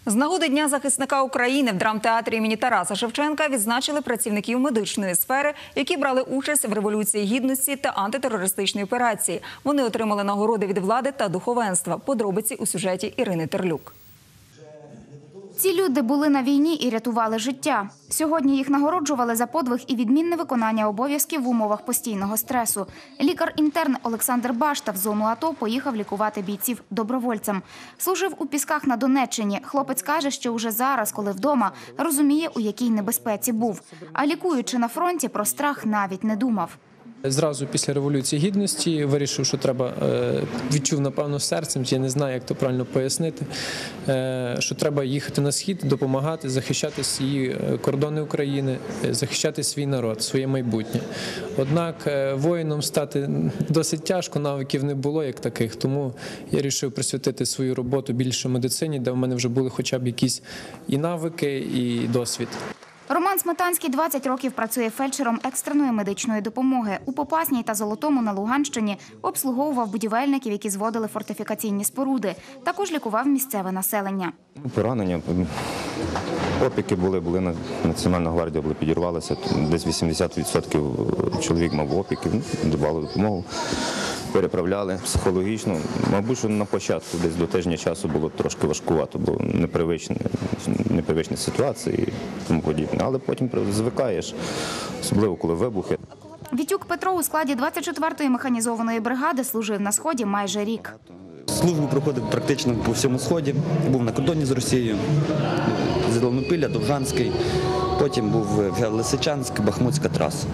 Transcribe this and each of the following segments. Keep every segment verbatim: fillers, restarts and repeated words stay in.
З нагоди Дня захисника України в драмтеатрі імені Тараса Шевченка відзначили працівників медичної сфери, які брали участь в Революції Гідності та антитерористичній операції. Вони отримали нагороди від влади та духовенства. Подробиці у сюжеті Ірини Терлюк. Ці люди були на війні і рятували життя. Сьогодні їх нагороджували за подвиг і відмінне виконання обов'язків в умовах постійного стресу. Лікар-інтерн Олександр Башта в зону АТО поїхав лікувати бійців добровольцем. Служив у Пісках на Донеччині. Хлопець каже, що уже зараз, коли вдома, розуміє, у якій небезпеці був. А лікуючи на фронті, про страх навіть не думав. Зразу після Революції Гідності вирішив, що треба, відчув, напевно, серцем, я не знаю, як то правильно пояснити, що треба їхати на Схід, допомагати, захищати свої кордони України, захищати свій народ, своє майбутнє. Однак воїном стати досить тяжко, навиків не було як таких, тому я вирішив присвятити свою роботу більше медицині, де в мене вже були хоча б якісь і навики, і досвід. Роман Сметанський двадцять років працює фельдшером екстреної медичної допомоги. У Попасній та Золотому на Луганщині обслуговував будівельників, які зводили фортифікаційні споруди. Також лікував місцеве населення. Поранення, опіки були, були Національна гвардія були, підірвалася. Десь вісімдесят відсотків чоловік мав опіки, давали допомогу. Переправляли психологічно. Мабуть, що на початку десь до тижня часу було трошки важкувато, бо непривичні, непривичні ситуації і тому подібне. Але потім звикаєш, особливо коли вибухи. Вітюк Петро у складі двадцять четвертої механізованої бригади служив на Сході майже рік. Службу проходив практично по всьому Сході. Був на кордоні з Росією, Зеленопілля, Довжанський, потім був вже Лисичанськ, Бахмутська траса.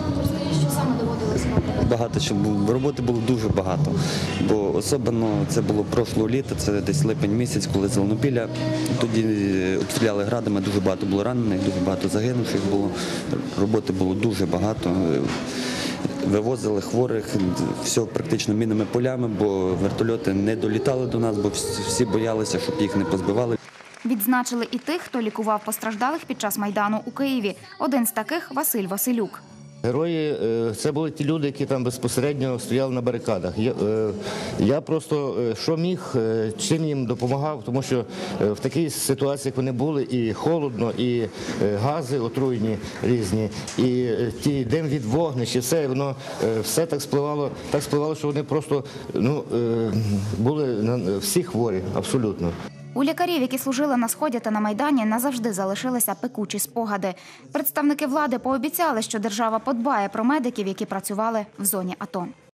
Багато що було, роботи було дуже багато, бо особливо це було прошлого літа, це десь липень місяць, коли Зеленопілля, тоді обстріляли градами, дуже багато було ранених, дуже багато загинувших було, роботи було дуже багато. Вивозили хворих, все практично мінними полями, бо вертольоти не долітали до нас, бо всі боялися, щоб їх не позбивали. Відзначили і тих, хто лікував постраждалих під час Майдану у Києві. Один з таких – Василь Василюк. Герої – це були ті люди, які там безпосередньо стояли на барикадах. Я, я просто, що міг, чим їм допомагав, тому що в такій ситуації, як вони були, і холодно, і гази отруйні різні, і ті дим від вогнищ, і все, воно все так спливало, так спливало, що вони просто ну, були всі хворі, абсолютно. У лікарів, які служили на Сході та на Майдані, назавжди залишилися пекучі спогади. Представники влади пообіцяли, що держава подбає про медиків, які працювали в зоні АТО.